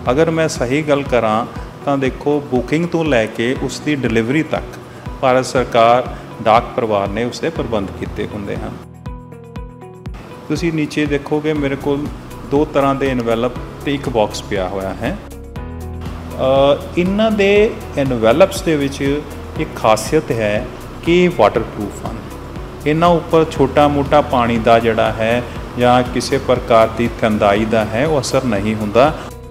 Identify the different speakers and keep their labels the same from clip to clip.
Speaker 1: अगर मैं सही गल करां ਤਾਂ देखो बुकिंग तो लैके उसकी डिलीवरी तक भारत सरकार डाक परिवार ने उसके प्रबंध किए होंगे हैं। तुसीं नीचे देखोगे मेरे को दो तरह के एनवैलप ते एक बॉक्स पिया हुआ है। इन्हां दे एनवैलप्स दे विच एक खासियत है कि वाटरप्रूफ हैं। इन्हां उपर छोटा मोटा पानी का जिहड़ा है या किसी प्रकार की थंदाई का है वो असर नहीं हुंदा।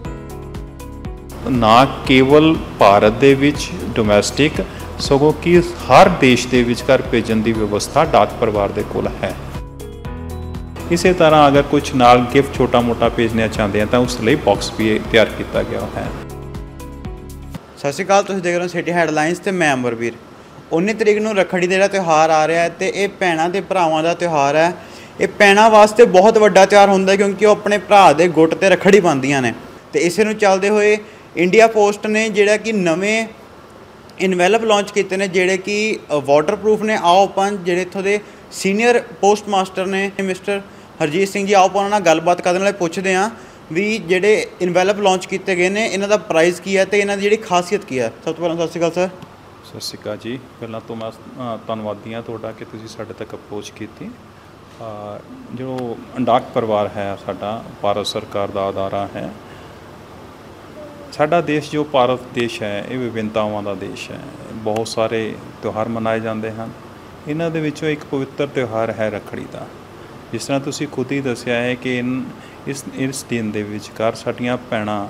Speaker 1: ना केवल भारत दे विच डोमैसटिक सगों कि हर देश के विचकार भेजन की व्यवस्था डाक परिवार के कोल है। इस तरह अगर कुछ नाल गिफ्ट छोटा मोटा भेजना चाहते हैं तो उस लिए बॉक्स भी तैयार किया गया है।
Speaker 2: सत श्री अकाल, तुसीं देख रहे हो सिटी हैडलाइनस ते मैं अमरवीर। 19 तरीक नूं रखड़ी का त्यौहार आ रहा है तो यह भैणों के भरावां का त्यौहार है। ये भैणों वास्ते बहुत वड्डा त्यौहार होंदा क्योंकि वो अपने भरा के गुट ते रखड़ी पांदियां ने। तो इस नूं चलदे हुए इंडिया पोस्ट ने जिहड़ा कि नवें इनवैलप लॉन्च किए हैं जिहड़े कि वाटरप्रूफ ने। आओ अपन जिहड़े इत्थों दे सीनियर पोस्ट मास्टर ने मिस्टर हरजीत सिंह जी, आओ अपन उन्हां नाल गलबात करन लई पुछदे हां भी जिहड़े इनवैलप लॉन्च किए गए हैं इन्हां दा प्राइस की है तो इन्हां दी जिहड़ी खासियत की है। सब तो पहलां सत श्री अकाल सर।
Speaker 1: सत श्री अकाल जी। पहलां तो मैं धन्नवादी हाँ तुहाडा कि तुसीं साडे तक अप्रोच की। जो डाक परिवार है साडा भारत सरकार का अदारा है। साडा देश जो भारत देश है ये विभिन्नतावां का देश है। बहुत सारे त्यौहार मनाए जाते हैं। इन्हां दे विचों एक पवित्र त्यौहार है रखड़ी का। जिस तरह तुसीं खुद ही दस्सिया है कि इस दिन दे विचकार साडीआं भैणां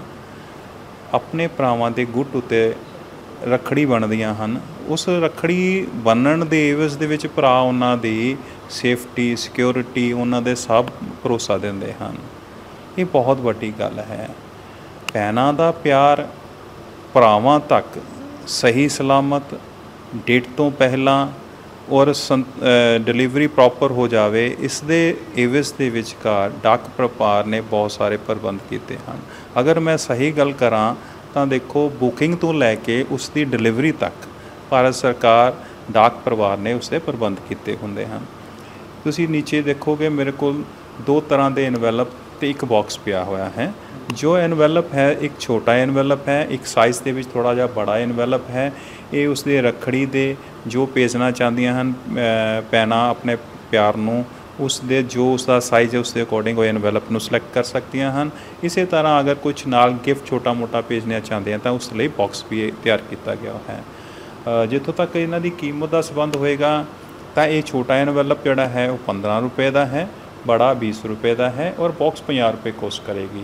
Speaker 1: अपने भरावां दे गुट उत्ते रखड़ी बनदियां हन। उस रखड़ी बनन दे एवज दे विच भरा उन्हां दी सेफ्टी सिक्योरिटी उन्हां दे सब भरोसा दिंदे हन। ये बहुत वड्डी गल है। भैणों का प्यार भरावां तक सही सलामत डेट तो पहला और डिलीवरी प्रॉपर हो जाए इस दे एवज दे विचकार डाक परिवार ने बहुत सारे प्रबंध किए हैं। अगर मैं सही गल करां तो देखो बुकिंग तो लैके उसकी डिलीवरी तक भारत सरकार डाक परिवार ने उसके प्रबंध किए होंगे हैं। तुसीं नीचे देखोगे मेरे को दो तरह के एनवैलप तो एक बॉक्स पिया हुआ है। जो एनवैलप है एक छोटा एनवैलप है, एक साइज़ के थोड़ा जिहा बड़ा एनवैलप है। ये उसके रखड़ी दे जो भेजना चाहदियां हन भैणां अपने प्यार नूं उसके जो उसका साइज़ है उसके अकॉर्डिंग वो एनवैलप नूं सिलेक्ट कर सकदियां हन। इस तरह अगर कुछ नाल गिफ्ट छोटा मोटा भेजना चाहते हैं तो उस लिए बॉक्स भी तैयार किया गया है। जितों तक इन्हां दी कीमत का संबंध होएगा तो ये छोटा एनवैलप जिहड़ा है वो 15 रुपए का है, बड़ा 20 रुपए का है और बॉक्स 50 रुपए कॉस्ट करेगी।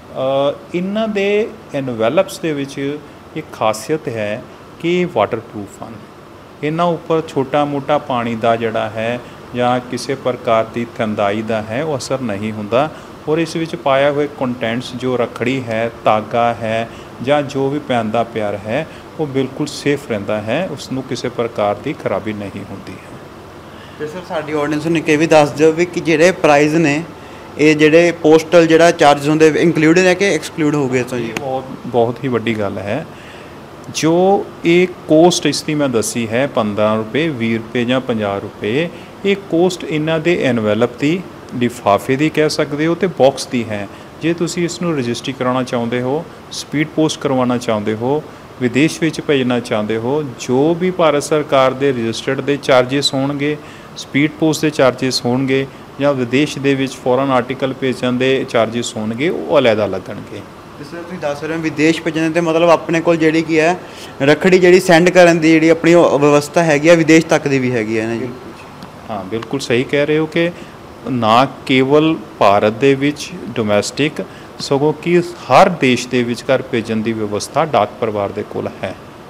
Speaker 1: इन्हां दे एनवैलप्स दे विच एक खासियत है कि वाटरप्रूफ हैं। इन्हां उपर छोटा मोटा पानी का जिहड़ा है या किसी प्रकार की थंदाई का है वो असर नहीं हुंदा। और इस विच पाया हुए कंटेंट्स जो रखड़ी है धागा है या जो भी भैन दा प्यार है वो बिल्कुल सेफ रहिंदा है। उसनूं किसी प्रकार की खराबी नहीं होती है।
Speaker 2: तो सर साडी ऑडियंस नूं एक भी दस दिओ भी कि जिहड़े प्राइस ने ये जिहड़े पोस्टल जिहड़ा चार्ज होंदे इंक्लूडिड है कि एक्सक्लूड हो गए। तो जी
Speaker 1: बहुत ही वड्डी गल है। जो एक कोस्ट इसकी मैं दसी है 15 रुपए 20 रुपए या 50 रुपए, ये कोस्ट इन्हां दे एनवैलप की लिफाफे की कह सकते हो तो बॉक्स की है। जे तुसी इसनूं रजिस्ट्री कराना चाहते हो, स्पीड पोस्ट करवाना चाहते हो, विदेश में भेजना चाहते हो, जो भी भारत सरकार के रजिस्टर्ड के चार्जिस होणगे, स्पीड पोस्ट के चार्जिस होणगे या विदेश के फॉरन आर्टिकल भेजन के चार्जिस होणगे वो अलहदा लगणगे।
Speaker 2: जिस तरह तुसीं दस रहे हो विदेश भेजने ते मतलब अपने कोल जिहड़ी की है रखड़ी जिहड़ी सेंड करन दी जिहड़ी अपनी व्यवस्था हैगी है विदेश तक की भी हैगी है ना जी।
Speaker 1: हाँ बिल्कुल सही कह रहे हो कि ना केवल भारत दे विच डोमैसटिक सगों कि हर देश के विचकार भेजन की व्यवस्था डाक परिवार के कोल है।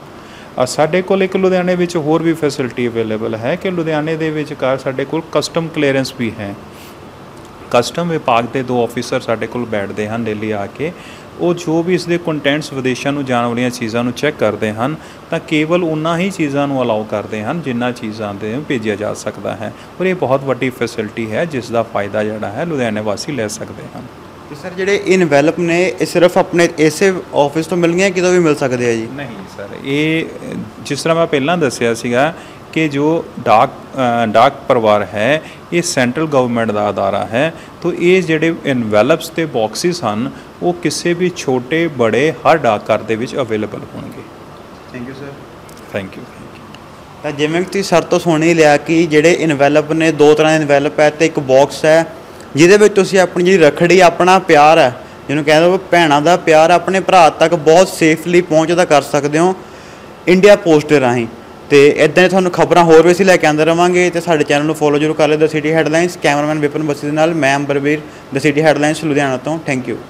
Speaker 1: साडे कोल एक लुधियाने विच होर भी फैसिलिटी अवेलेबल है कि लुधियाने दे विचकार साडे कोल कस्टम क्लीयरेंस भी है। कस्टम विभाग के 2 ऑफिसर साडे कोल बैठते हैं डेली आके, वो जो भी इसके कंटेंट्स विदेशों में जाने वाली चीज़ों चैक करते हैं तो केवल उन्ना ही चीज़ों अलाउ करते हैं जिन्ना चीज़ों से भेजा जा सकता है। और ये बहुत वड्डी फैसिलिटी है जिसका फायदा जोड़ा है लुधियाने वासी ले सकते हैं।
Speaker 2: तो सर जिहड़े इनवैलप ने सिर्फ अपने इसे ऑफिस तो मिल गए कितों भी मिल सकते हैं जी? नहीं
Speaker 1: सर, ये जिस तरह मैं पहला दसिया सीगा कि जो डाक परिवार है ये सेंट्रल गवर्नमेंट का अदारा है, तो ये जिहड़े इनवैलप्स ते बॉक्सिस हैं ਉਹ ਕਿਸੇ ਵੀ ਛੋਟੇ ਬੜੇ ਹਰ ਡਾਕਘਰ ਦੇ ਵਿੱਚ ਅਵੇਲੇਬਲ ਹੋਣਗੇ।
Speaker 2: Thank you sir.
Speaker 1: Thank you.
Speaker 2: ਤਾਂ ਜਿਵੇਂ ਕਿ ਤੁਸੀਂ ਸਰ ਤੋਂ ਸੁਣ ਹੀ ਲਿਆ ਕਿ ਜਿਹੜੇ ਇਨਵੈਲਪ ਨੇ, ਦੋ ਤਰ੍ਹਾਂ ਦੇ ਇਨਵੈਲਪ ਹੈ ਤੇ ਇੱਕ ਬਾਕਸ ਹੈ ਜਿਹਦੇ ਵਿੱਚ ਤੁਸੀਂ ਆਪਣੀ ਜਿਹੜੀ ਰੱਖੜੀ, ਆਪਣਾ ਪਿਆਰ ਹੈ, ਜਿਹਨੂੰ ਕਹਿੰਦੇ ਹੋ ਭੈਣਾਂ ਦਾ ਪਿਆਰ, ਆਪਣੇ ਭਰਾ ਤੱਕ ਬਹੁਤ ਸੇਫਲੀ ਪਹੁੰਚਦਾ ਕਰ ਸਕਦੇ ਹੋ ਇੰਡੀਆ ਪੋਸਟ ਦੇ ਰਾਹੀਂ। ਤੇ ਇੱਦਾਂ ਹੀ ਤੁਹਾਨੂੰ ਖਬਰਾਂ ਹੋਰ ਵੀ ਅਸੀਂ ਲੈ ਕੇ ਆਉਂਦੇ ਰਵਾਂਗੇ ਤੇ ਸਾਡੇ ਚੈਨਲ ਨੂੰ ਫੋਲੋ ਜ਼ਰੂਰ ਕਰ ਲਿਓ the city headlines. Cameraman Vipan Bassi ਦੇ ਨਾਲ ਮੈਂ Ambarveer, the city headlines Ludhiana ਤੋਂ। Thank you.